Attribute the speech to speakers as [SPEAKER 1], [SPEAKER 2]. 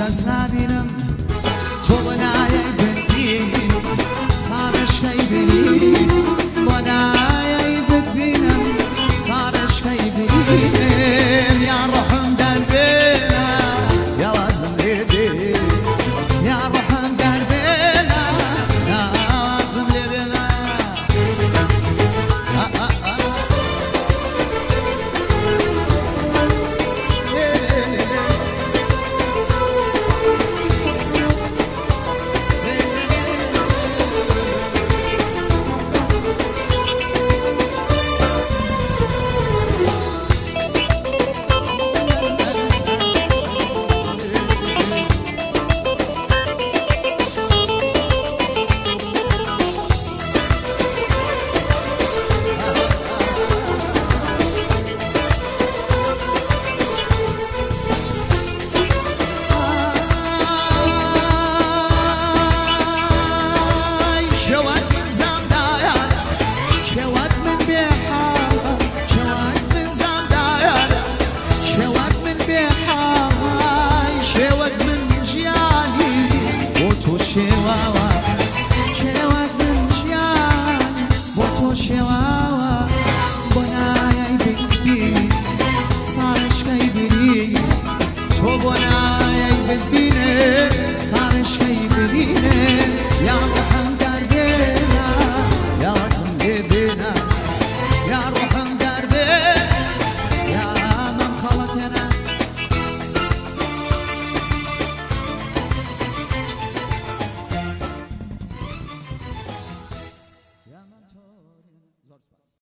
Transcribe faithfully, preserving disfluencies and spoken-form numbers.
[SPEAKER 1] کەس نبینم تۆ بۆ نایەی ببینی ساڕشکەی بینی بۆ نایەی ببینم ساڕشکەی بینم یا ڕۆحم دەربێنە یا وازم لێ بێ یا ڕۆحم دەربێنە یا وازم لێ بێنە تۆ بۆ نایەی ببینێ ساڕشکەی ببینێ یا ڕۆحم دەربێنە یا وازم لێ بێنە یا